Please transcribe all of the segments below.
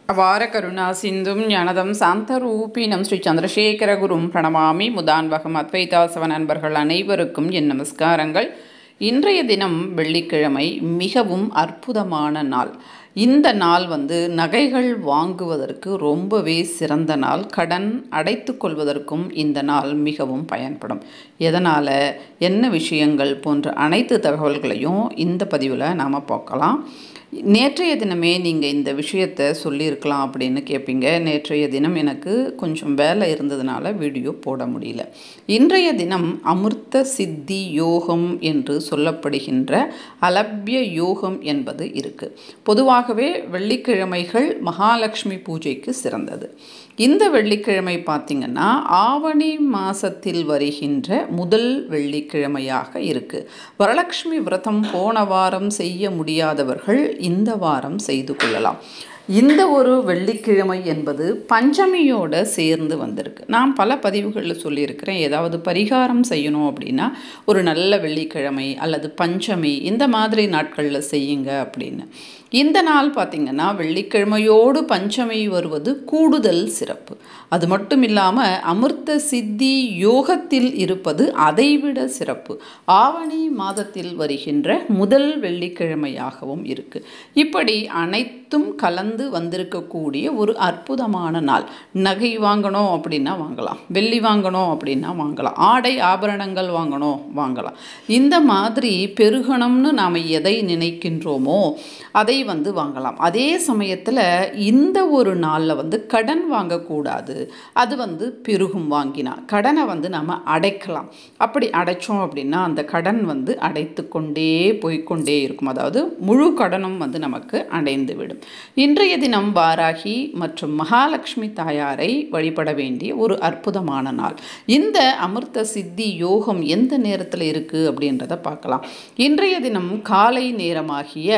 அபார கருணா சிந்தும் ஞானதம் சாந்தரூபினம் ஸ்ரீ சந்திரசேகர குரும் பிரணமாமி முதான்வகம் அத்வைதாசவ நண்பர்கள் அனைவருக்கும் என் நமஸ்காரங்கள். இன்றைய தினம் வெள்ளிக்கிழமை, மிகவும் அற்புதமான நாள். இந்த நாள் நகைகள் வாங்குவதற்கு ரொம்பவே சிறந்த நாள். கடன் அடைத்து கொள்வதற்கும் இந்த நாள் மிகவும் பயன்படும். எதனால், என்ன விஷயங்கள் போன்ற அனைத்து தகவல்களையும் இந்த பதிவில் நாம் பார்க்கலாம். நேற்றைய தினமே நீங்கள் இந்த விஷயத்தை சொல்லியிருக்கலாம் அப்படின்னு கேட்பீங்க. நேற்றைய தினம் எனக்கு கொஞ்சம் வேலை இருந்ததுனால வீடியோ போட முடியல. இன்றைய தினம் அமிர்த சித்தி யோகம் என்று சொல்லப்படுகின்ற அலப்ய யோகம் என்பது இருக்குது. பொதுவாகவே வெள்ளிக்கிழமைகள் மகாலட்சுமி பூஜைக்கு சிறந்தது. இந்த வெள்ளிக்கிழமை பார்த்திங்கன்னா ஆவணி மாதத்தில் வருகின்ற முதல் வெள்ளிக்கிழமையாக இருக்குது. வரலட்சுமி விரதம் போன வாரம் செய்ய முடியாதவர்கள் இந்த வாரம் செய்து கொள்ளலாம். இந்த ஒரு வெள்ளிக்கிழமை என்பது பஞ்சமியோடு சேர்ந்து வந்திருக்கு. நான் பல பதிவுகளில் சொல்லியிருக்கிறேன், ஏதாவது பரிகாரம் செய்யணும் அப்படின்னா ஒரு நல்ல வெள்ளிக்கிழமை அல்லது பஞ்சமி இந்த மாதிரி நாட்களில் செய்யுங்க அப்படின்னு. இந்த நாள் பார்த்திங்கன்னா வெள்ளிக்கிழமையோடு பஞ்சமி வருவது கூடுதல் சிறப்பு. அது மட்டும் இல்லாமல் அமிர்த சித்தி யோகத்தில் இருப்பது அதைவிட சிறப்பு. ஆவணி மாதத்தில் வருகின்ற முதல் வெள்ளிக்கிழமையாகவும் இருக்குது. இப்படி அனைத்தும் கலந்து வந்திருக்கக்கூடிய ஒரு அற்புதமான நாள். நகை வாங்கணும் அப்படின்னா வாங்கலாம், வெள்ளி வாங்கணும் அப்படின்னா வாங்கலாம், ஆடை ஆபரணங்கள் வாங்கலாம். இந்த மாதிரி பெருகணும்னு நாம் எதை நினைக்கின்றோமோ அதை வாங்கலாம். அதே சமயத்தில் இந்த ஒரு நாளில் கடன் வாங்கக்கூடாது. அது பெருகும். வாங்கினா கடனை நாம் அடைக்கலாம். அப்படி அடைச்சோம் அப்படின்னா அந்த கடன் அடைத்து கொண்டே போய்கொண்டே இருக்கும். அதாவது முழு கடனும் நமக்கு அடைந்து விடும். இன்றைய தினம் வாராகி மற்றும் மகாலட்சுமி தாயாரை வழிபட வேண்டிய ஒரு அற்புதமான நாள். இந்த அமிர்த சித்தி யோகம் எந்த நேரத்தில் இருக்குது அப்படின்றத பார்க்கலாம். இன்றைய தினம் காலை நேரமாகிய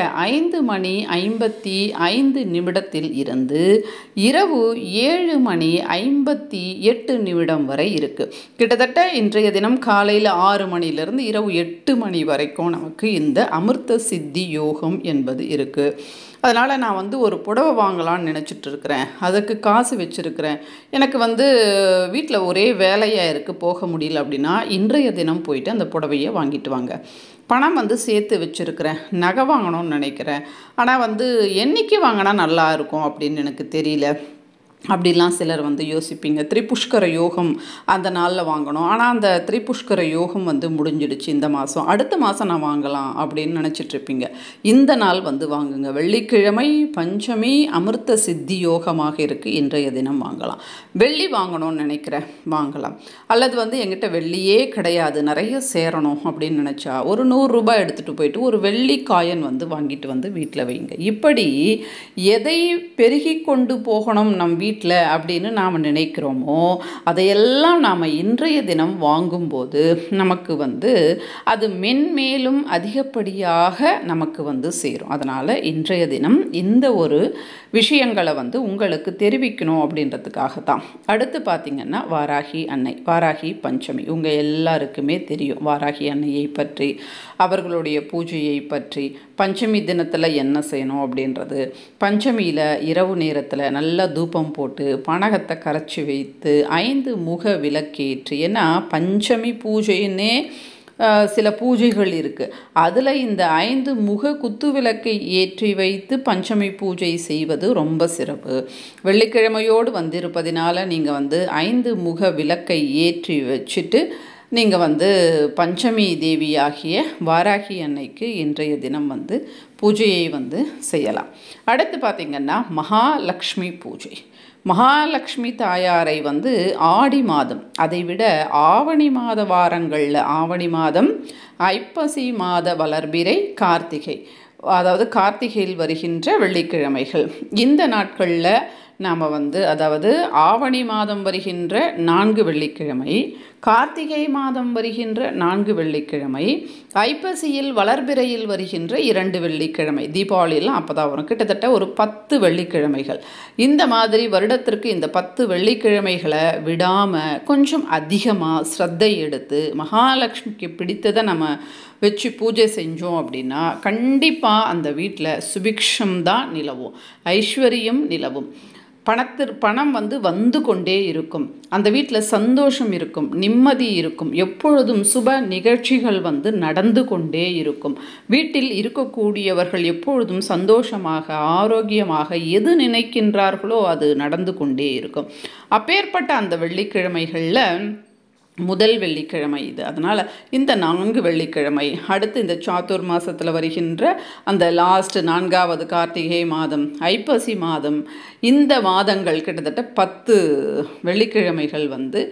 5:55 இருந்து இரவு 7:58 வரை இருக்கு. கிட்டத்தட்ட இன்றைய தினம் காலையில் 6 மணிலிருந்து இரவு 8 மணி வரைக்கும் நமக்கு இந்த அமிர்த சித்தி யோகம் என்பது இருக்கு. அதனால் நான் ஒரு புடவை வாங்கலான்னு நினச்சிட்டு இருக்கிறேன். அதுக்கு காசு வச்சுருக்கிறேன். எனக்கு வீட்டில் ஒரே வேலையாக இருக்குது, போக முடியல அப்படின்னா இன்றைய தினம் போயிட்டு அந்த புடவையை வாங்கிட்டு வாங்க. பணம் சேர்த்து வச்சுருக்கிறேன், நகை வாங்கணும்னு நினைக்கிறேன், ஆனால் என்னைக்கு வாங்கினா நல்லா இருக்கும் அப்படின்னு எனக்கு தெரியல அப்படிலாம் சிலர் யோசிப்பீங்க. திரிபுஷ்கர யோகம் அந்த நாளில் வாங்கணும், ஆனால் அந்த திரிபுஷ்கர யோகம் முடிஞ்சிடுச்சு இந்த மாதம், அடுத்த மாதம் நான் வாங்கலாம் அப்படின்னு நினச்சிட்ருப்பீங்க. இந்த நாள் வாங்குங்க. வெள்ளிக்கிழமை பஞ்சமி அமிர்த சித்தி யோகமாக இருக்குது. இன்றைய தினம் வாங்கலாம். வெள்ளி வாங்கணும்னு நினைக்கிறேன், வாங்கலாம். அல்லது எங்கிட்ட வெள்ளியே கிடையாது, நிறைய சேரணும் அப்படின்னு நினச்சா ஒரு 100 ரூபாய் எடுத்துகிட்டு போயிட்டு ஒரு வெள்ளி காயின் வாங்கிட்டு வீட்டில் வைங்க. இப்படி எதை பெருகி கொண்டு போகணும் நம் வீட்டில் அப்படின்னு நாம் நினைக்கிறோமோ அதையெல்லாம் நாம் இன்றைய தினம் வாங்கும்போது நமக்கு அது மென்மேலும் அதிகப்படியாக நமக்கு சேரும். அதனால் இன்றைய தினம் இந்த ஒரு விஷயங்களை உங்களுக்கு தெரிவிக்கணும் அப்படின்றதுக்காகத்தான். அடுத்து பார்த்திங்கன்னா வாராகி அன்னை, வாராகி பஞ்சமி. உங்கள் எல்லாருக்குமே தெரியும் வாராகி அன்னையை பற்றி, அவர்களுடைய பூஜையை பற்றி, பஞ்சமி தினத்தில் என்ன செய்யணும் அப்படின்றது. பஞ்சமியில் இரவு நேரத்தில் நல்லா தூபம் போட்டு பனகத்தை கரைச்சி வைத்து 5 முக விளக்கேற்றி, ஏன்னா பஞ்சமி பூஜைன்னே சில பூஜைகள் இருக்குது. அதில் இந்த 5 முக குத்து விளக்கை ஏற்றி வைத்து பஞ்சமி பூஜை செய்வது ரொம்ப சிறப்பு. வெள்ளிக்கிழமையோடு வந்திருப்பதினால நீங்கள் 5 முக விளக்கை ஏற்றி வச்சுட்டு நீங்கள் பஞ்சமி தேவியாகிய வாராகி அன்னைக்கு இன்றைய தினம் பூஜையை செய்யலாம். அடுத்து பார்த்திங்கன்னா மகாலட்சுமி பூஜை. மகாலட்சுமி தாயாரை ஆடி மாதம், அதை விட ஆவணி மாத வாரங்களில், ஆவணி மாதம், ஐப்பசி மாத வளர்பிறை, கார்த்திகை, அதாவது கார்த்திகையில் வருகின்ற வெள்ளிக்கிழமைகள், இந்த நாட்களில் நாம் அதாவது ஆவணி மாதம் வருகின்ற 4 வெள்ளிக்கிழமை, கார்த்திகை மாதம் வருகின்ற 4 வெள்ளிக்கிழமை, ஐப்பசியில் வளர்பிறையில் வருகின்ற 2 வெள்ளிக்கிழமை, தீபாவளியெல்லாம் அப்போ தான் வரும். கிட்டத்தட்ட ஒரு 10 வெள்ளிக்கிழமைகள். இந்த மாதிரி வருடத்திற்கு இந்த 10 வெள்ளிக்கிழமைகளை விடாமல் கொஞ்சம் அதிகமாக ஸ்ரத்தை எடுத்து மகாலட்சுமிக்கு பிடித்ததை நம்ம வச்சு பூஜை செஞ்சோம் அப்படின்னா கண்டிப்பாக அந்த வீட்டில் சுபிக்ஷம் தான் நிலவும், ஐஸ்வர்யம் நிலவும். பணம் வந்து கொண்டே இருக்கும். அந்த வீட்டில் சந்தோஷம் இருக்கும், நிம்மதி இருக்கும், எப்பொழுதும் சுப நிகழ்ச்சிகள் நடந்து கொண்டே இருக்கும். வீட்டில் இருக்கக்கூடியவர்கள் எப்பொழுதும் சந்தோஷமாக ஆரோக்கியமாக எது நினைக்கின்றார்களோ அது நடந்து கொண்டே இருக்கும். அப்பேற்பட்ட அந்த வெள்ளிக்கிழமைகளில் முதல் வெள்ளிக்கிழமை இது. அதனால் இந்த 4 வெள்ளிக்கிழமை, அடுத்து இந்த சாத்துர் மாதத்தில் வருகின்ற அந்த லாஸ்ட் 4வது கார்த்திகை மாதம், ஐப்பசி மாதம், இந்த மாதங்கள் கிட்டத்தட்ட 10 வெள்ளிக்கிழமைகள்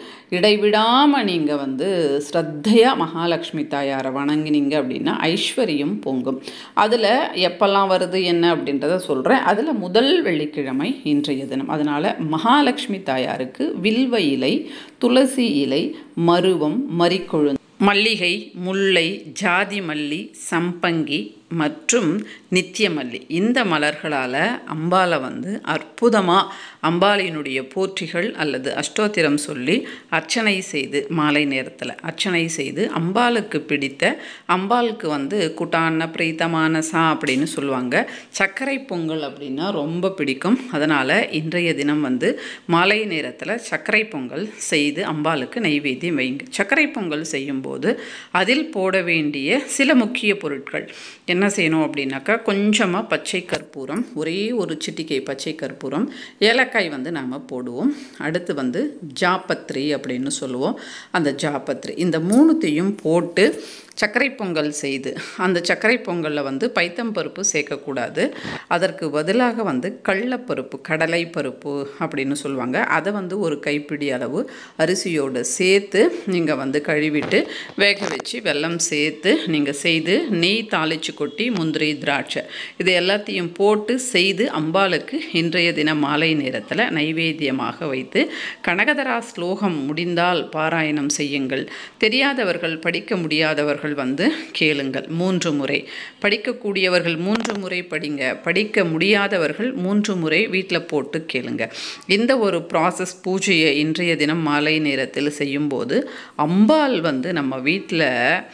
இடைவிடாமல் நீங்கள் ஸ்ரத்தையாக மகாலட்சுமி தாயாரை வணங்கினீங்க அப்படின்னா ஐஸ்வர்யம் பொங்கும். அதில் எப்பெல்லாம் வருது என்ன அப்படின்றத சொல்கிறேன். அதில் முதல் வெள்ளிக்கிழமை இன்றைய தினம். அதனால் மகாலட்சுமி தாயாருக்கு வில்வ இலை, துளசி இலை, மருவம், மரிக்கொழுந்து, மல்லிகை, முல்லை, ஜாதி மல்லி, சம்பங்கி மற்றும் நித்தியமல்லி, இந்த மலர்களால் அம்பாலை அற்புதமாக அம்பாளினுடைய போற்றிகள் அல்லது அஷ்டோத்திரம் சொல்லி அர்ச்சனை செய்து மாலை நேரத்தில் அர்ச்சனை செய்து அம்பாளுக்கு பிடித்த, அம்பாளுக்கு குட்டான பிரீத்தமான சா அப்படின்னு சொல்லுவாங்க, சர்க்கரை பொங்கல் அப்படின்னா ரொம்ப பிடிக்கும். அதனால் இன்றைய தினம் மாலை நேரத்தில் சர்க்கரை பொங்கல் செய்து அம்பாளுக்கு நைவேத்தியம் வைங்க. சர்க்கரை பொங்கல் செய்யும்போது அதில் போட வேண்டிய சில முக்கிய பொருட்கள் என்ன செய்யணும் அப்படின்னாக்கா, கொஞ்சமாக பச்சை கற்பூரம், ஒரே ஒரு சிட்டிகை பச்சை கற்பூரம், ஏலக்காய் நாம் போடுவோம். அடுத்து ஜாப்பத்ரி அப்படின்னு சொல்லுவோம், அந்த ஜாப்பத்ரி, இந்த 3த்தையும் போட்டு சர்க்கரை பொங்கல் செய்து, அந்த சர்க்கரை பொங்கலில் பைத்தம்பருப்பு சேர்க்கக்கூடாது. அதற்கு பதிலாக கடலைப்பருப்பு, கடலை பருப்பு அப்படின்னு சொல்லுவாங்க, அதை ஒரு கைப்பிடி அளவு அரிசியோடு சேர்த்து நீங்கள் கழுவிட்டு வேக வச்சு வெல்லம் சேர்த்து நீங்கள் செய்து நெய் தாளித்து கொட்டி முந்திரி திராட்சை இது எல்லாத்தையும் போட்டு செய்து அம்பாளுக்கு இன்றைய தினம் மாலை நேரத்தில் நைவேத்தியமாக வைத்து கனகதரா ஸ்லோகம் முடிந்தால் பாராயணம் செய்யுங்கள். தெரியாதவர்கள், படிக்க முடியாதவர்கள் கேளுங்கள் 3 முறை. படிக்கக்கூடியவர்கள் 3 முறை படிங்க, படிக்க முடியாதவர்கள் 3 முறை வீட்டில் போட்டு கேளுங்க. இந்த ஒரு ப்ராசஸ் பூஜையை இன்றைய தினம் மாலை நேரத்தில் செய்யும்போது அம்பாள் நம்ம வீட்டில்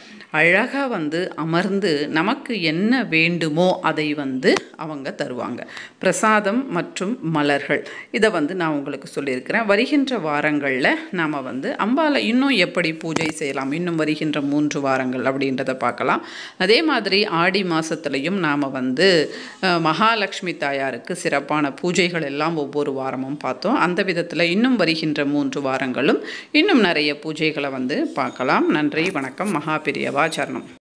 அழகாக அமர்ந்து நமக்கு என்ன வேண்டுமோ அதை அவங்க தருவாங்க. பிரசாதம் மற்றும் மலர்கள், இதை நான் உங்களுக்கு சொல்லியிருக்கிறேன். வருகின்ற வாரங்களில் நாம் அம்பாளை இன்னும் எப்படி பூஜை செய்யலாம், இன்னும் வருகின்ற 3 வாரங்கள் அப்படின்றத பார்க்கலாம். அதே மாதிரி ஆடி மாதத்துலேயும் நாம் மகாலட்சுமி தாயாருக்கு சிறப்பான பூஜைகள் எல்லாம் ஒவ்வொரு வாரமும் பார்த்தோம். அந்த விதத்தில் இன்னும் வருகின்ற 3 வாரங்களும் இன்னும் நிறைய பூஜைகளை பார்க்கலாம். நன்றி, வணக்கம். மகாபிரியவா சரணம்.